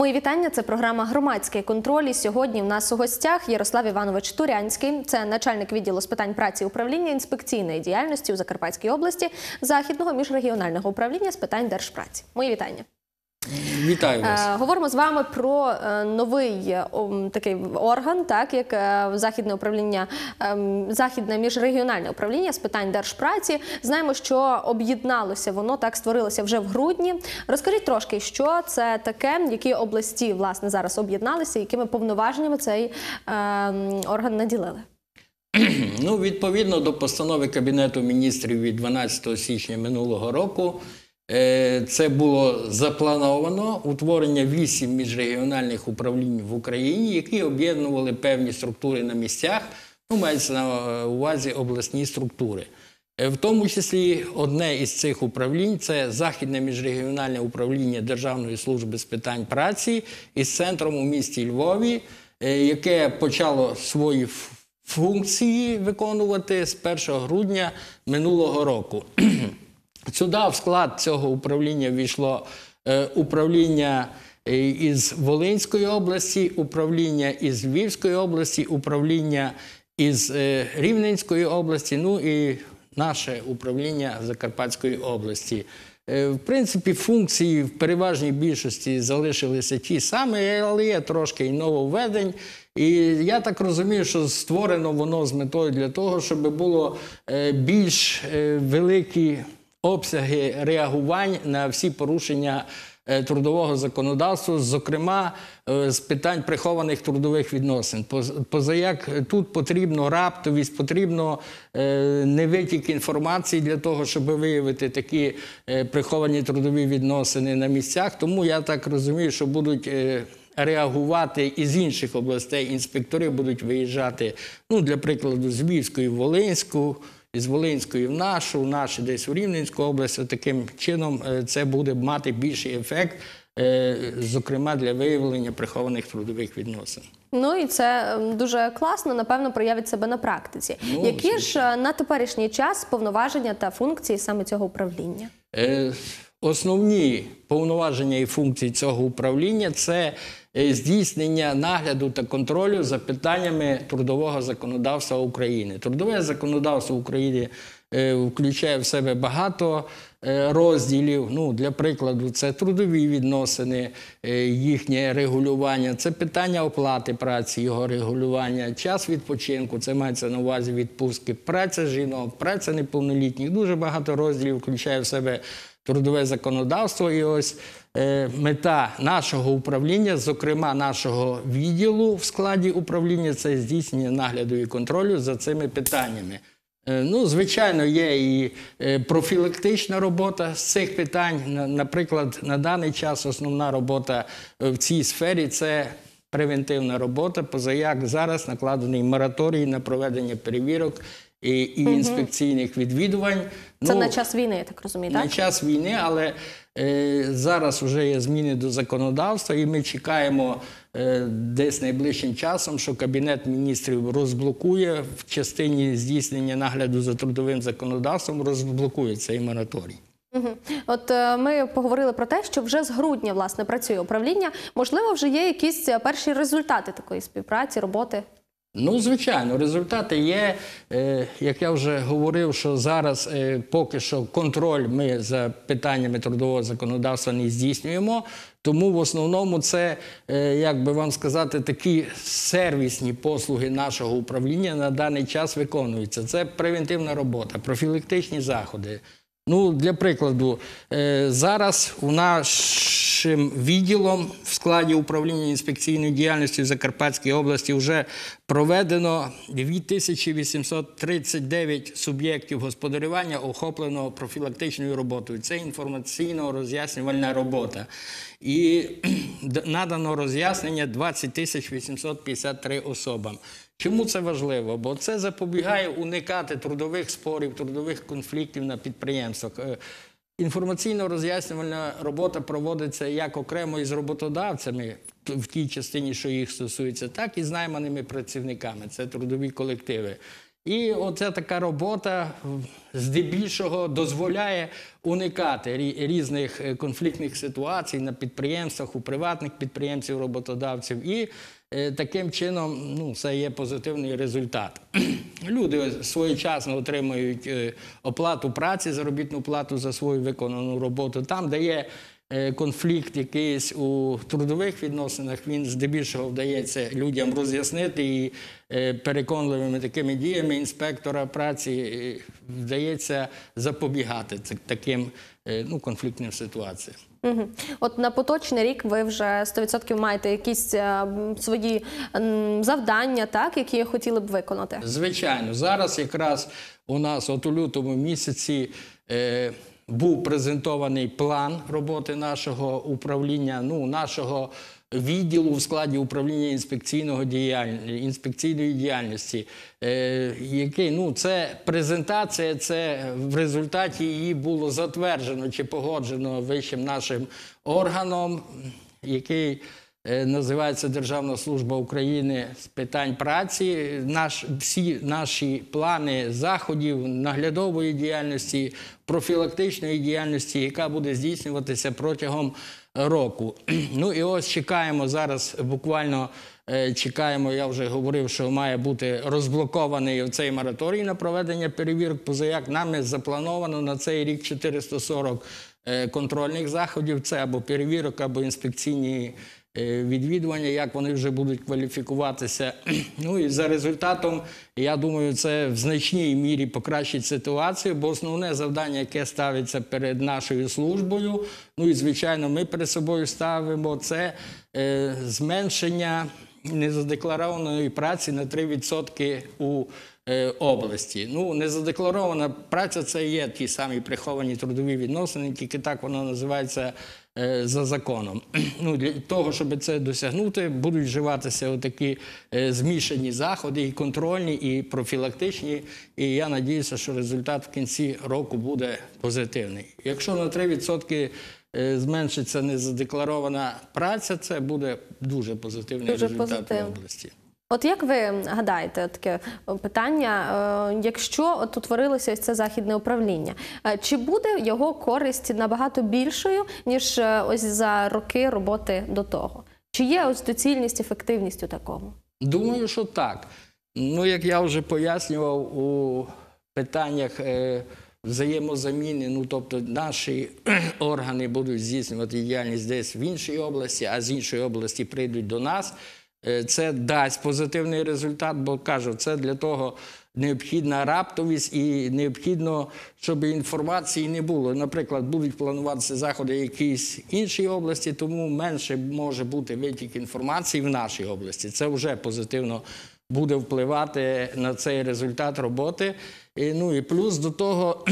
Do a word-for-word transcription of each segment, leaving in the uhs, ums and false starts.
Мої вітання. Це програма «Громадський контроль». І сьогодні в нас у гостях Ярослав Іванович Турянський. Це начальник відділу з питань праці управління інспекційної діяльності у Закарпатській області Західного міжрегіонального управління з питань держпраці. Мої вітання. Вітаю вас. Говоримо з вами про новий такий орган, так, як Західне управління, Західне міжрегіональне управління з питань держпраці. Знаємо, що об'єдналося воно, так, створилося вже в грудні. Розкажіть трошки, що це таке, які області, власне, зараз об'єдналися, якими повноваженнями цей е, орган наділили? Ну, відповідно до постанови Кабінету міністрів від дванадцятого січня минулого року, це було заплановано утворення вісім міжрегіональних управлінь в Україні, які об'єднували певні структури на місцях, ну, мається на увазі обласні структури. В тому числі одне із цих управлінь – це Західне міжрегіональне управління Державної служби з питань праці із центром у місті Львові, яке почало свої функції виконувати з першого грудня минулого року. Сюди в склад цього управління ввійшло е, управління із Волинської області, управління із Львівської області, управління із е, Рівненської області, ну і наше управління Закарпатської області. Е, в принципі, функції в переважній більшості залишилися ті самі, але є трошки і нововведень. І я так розумію, що створено воно з метою для того, щоб було е, більш е, великі обсяги реагувань на всі порушення трудового законодавства, зокрема з питань прихованих трудових відносин. Позаяк тут потрібно раптовість, потрібно невитік інформації для того, щоб виявити такі приховані трудові відносини на місцях. Тому я так розумію, що будуть реагувати із інших областей, інспектори будуть виїжджати, ну, для прикладу, з Львівської в Волинську, із Волинської в нашу, в наші десь в Рівненську область. Таким чином це буде мати більший ефект, зокрема для виявлення прихованих трудових відносин. Ну і це дуже класно, напевно, проявить себе на практиці. Ну, Які звісно. ж на теперішній час повноваження та функції саме цього управління? Е, основні повноваження і функції цього управління – це здійснення нагляду та контролю за питаннями трудового законодавства України. Трудове законодавство України включає в себе багато розділів. Ну, для прикладу, це трудові відносини, їхнє регулювання, це питання оплати праці, його регулювання, час відпочинку, це мається на увазі відпустки, праця жінок, праця неповнолітніх. Дуже багато розділів включає в себе трудове законодавство. І ось е, мета нашого управління, зокрема нашого відділу в складі управління, це здійснення нагляду і контролю за цими питаннями. Е, ну, звичайно, є і е, профілактична робота з цих питань. Наприклад, на даний час основна робота в цій сфері – це превентивна робота, позаяк зараз накладений мораторій на проведення перевірок і, і інспекційних відвідувань. Це ну, на час війни, я так розумію, так? На час війни, але е, зараз вже є зміни до законодавства, і ми чекаємо е, десь найближчим часом, що Кабінет міністрів розблокує в частині здійснення нагляду за трудовим законодавством, розблокує цей мораторій. Угу. От е, ми поговорили про те, що вже з грудня, власне, працює управління. Можливо, вже є якісь перші результати такої співпраці, роботи? Ну, звичайно, результати є. Як я вже говорив, що зараз поки що контроль ми за питаннями трудового законодавства не здійснюємо, тому в основному це, як би вам сказати, такі сервісні послуги нашого управління на даний час виконуються. Це превентивна робота, профілактичні заходи. Ну, для прикладу, зараз у нашим відділом в складі управління інспекційної діяльності в Закарпатській області вже проведено дві тисячі вісімсот тридцять дев'ять суб'єктів господарювання, охоплено профілактичною роботою. Це інформаційно-роз'яснювальна робота. І надано роз'яснення двадцять тисяч вісімсот п'ятдесят три особам. Чому це важливо? Бо це запобігає уникати трудових спорів, трудових конфліктів на підприємствах. Інформаційно-роз'яснювальна робота проводиться як окремо із роботодавцями, в тій частині, що їх стосується, так і з найманими працівниками. Це трудові колективи. І оця така робота здебільшого дозволяє уникати різних конфліктних ситуацій на підприємствах, у приватних підприємців, роботодавців. І таким чином, ну, це є позитивний результат. Люди своєчасно отримують оплату праці, заробітну плату за свою виконану роботу. Там, де є конфлікт якийсь у трудових відносинах, він здебільшого вдається людям роз'яснити, і переконливими такими діями інспектора праці вдається запобігати таким, ну, конфліктним ситуаціям. Угу. От на поточний рік ви вже сто відсотків маєте якісь е, свої м, завдання, так, які хотіли б виконати? Звичайно. Зараз якраз у нас от у лютому місяці е, був презентований план роботи нашого управління, ну, нашого відділу в складі управління інспекційного діяль... інспекційної діяльності, е, який, ну, це презентація, це в результаті її було затверджено чи погоджено вищим нашим органом, який е, називається Державна служба України з питань праці. Наш, всі наші плани заходів, наглядової діяльності, профілактичної діяльності, яка буде здійснюватися протягом року. Ну і ось чекаємо зараз, буквально чекаємо, я вже говорив, що має бути розблокований цей мораторій на проведення перевірок. Позаяк нами заплановано на цей рік чотириста сорок контрольних заходів, це або перевірок, або інспекційні відвідування, як вони вже будуть кваліфікуватися. Ну і за результатом, я думаю, це в значній мірі покращить ситуацію, бо основне завдання, яке ставиться перед нашою службою, ну і, звичайно, ми перед собою ставимо, це е, зменшення незадекларованої праці на три відсотки у е, області. Ну, незадекларована праця – це є ті самі приховані трудові відносини, тільки так воно називається за законом. Ну, для того, щоб це досягнути, будуть вживатися отакі е, змішані заходи, і контрольні, і профілактичні. І я сподіваюся, що результат в кінці року буде позитивний. Якщо на три відсотки е, зменшиться незадекларована праця, це буде дуже позитивний дуже результат позитив. в області. От як ви гадаєте, таке питання, якщо от утворилося ось це західне управління, чи буде його користь набагато більшою, ніж ось за роки роботи до того? Чи є ось доцільність, ефективність у такому? Думаю, що так. Ну, як я вже пояснював у питаннях е, взаємозаміни, ну, тобто наші органи будуть здійснювати діяльність десь в іншій області, а з іншої області прийдуть до нас. Це дасть позитивний результат, бо, кажу, це для того необхідна раптовість і необхідно, щоб інформації не було. Наприклад, будуть плануватися заходи в якійсь іншій області, тому менше може бути витік інформації в нашій області. Це вже позитивно буде впливати на цей результат роботи. І, ну, і плюс до того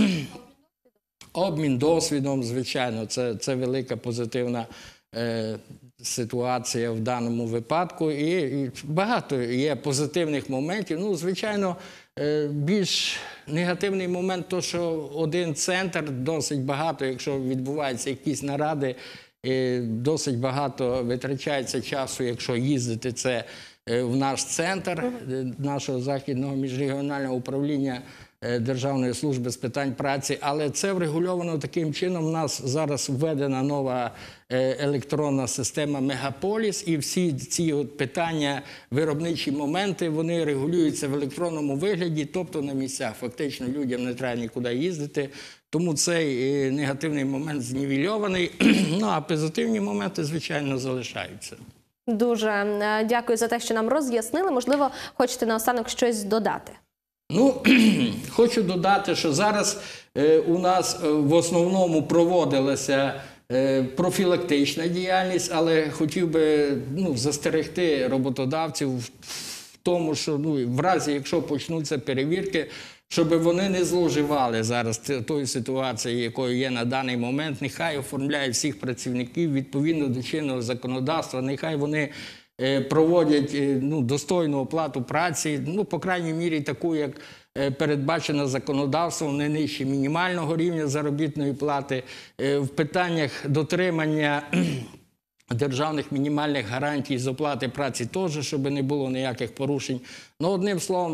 обмін досвідом, звичайно, це, це велика позитивна е, ситуація в даному випадку, і, і багато є позитивних моментів. Ну, звичайно, більш негативний момент, то що один центр досить багато, якщо відбуваються якісь наради, досить багато витрачається часу, якщо їздити це в наш центр нашого Західного міжрегіонального управління Державної служби з питань праці, але це врегульовано таким чином. У нас зараз введена нова електронна система Мегаполіс, і всі ці от питання, виробничі моменти, вони регулюються в електронному вигляді, тобто на місцях. Фактично людям не треба нікуди їздити, тому цей негативний момент знівельований, ну а позитивні моменти, звичайно, залишаються. Дуже дякую за те, що нам роз'яснили. Можливо, хочете наостанок щось додати? Ну, хочу додати, що зараз е, у нас в основному проводилася е, профілактична діяльність, але хотів би, ну, застерегти роботодавців в тому, що, ну, в разі, якщо почнуться перевірки, щоб вони не зловживали зараз тої ситуації, якою є на даний момент, нехай оформляють всіх працівників відповідно до чинного законодавства, нехай вони проводять, ну, достойну оплату праці, ну, по крайній мірі таку, як передбачено законодавством, не нижче мінімального рівня заробітної плати. В питаннях дотримання державних мінімальних гарантій з оплати праці теж, щоб не було ніяких порушень. Ну, одним словом,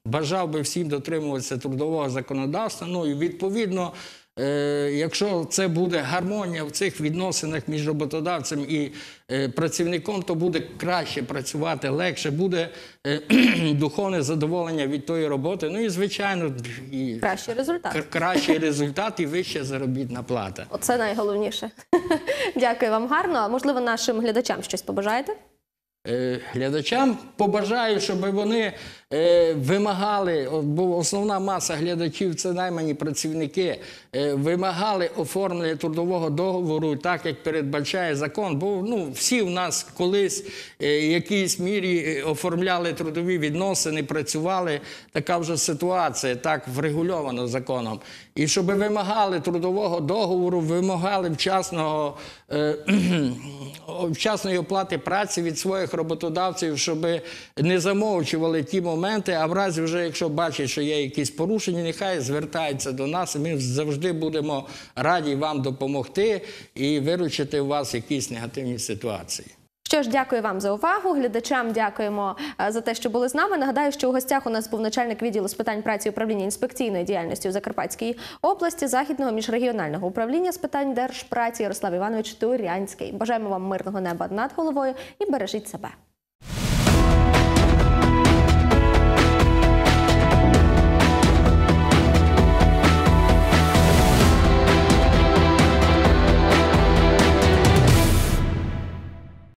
бажав би всім дотримуватися трудового законодавства. Ну і відповідно, е, якщо це буде гармонія в цих відносинах між роботодавцем і е, працівником, то буде краще працювати, легше, буде е, духовне задоволення від тої роботи. Ну і, звичайно, і Кращий результат. кра- кращий результат і вища заробітна плата. Оце найголовніше. Дякую вам гарно. А можливо, нашим глядачам щось побажаєте? Е, Глядачам побажаю, щоб вони е, вимагали, о, бо основна маса глядачів – це наймані працівники, е, вимагали оформлення трудового договору так, як передбачає закон. Бо ну, всі в нас колись е, в якійсь мірі е, оформляли трудові відносини, працювали. Така вже ситуація, так врегульовано законом. І щоб вимагали трудового договору, вимагали вчасного, е, вчасної оплати праці від своїх роботодавців, щоб не замовчували ті моменти, а в разі вже, якщо бачать, що є якісь порушення, нехай звертаються до нас, і ми завжди будемо раді вам допомогти і виручити у вас якісь негативні ситуації. Що ж, дякую вам за увагу. Глядачам дякуємо е, за те, що були з нами. Нагадаю, що у гостях у нас був начальник відділу з питань праці і управління інспекційної діяльності у Закарпатській області Західного міжрегіонального управління з питань держпраці Ярослав Іванович Турянський. Бажаємо вам мирного неба над головою і бережіть себе.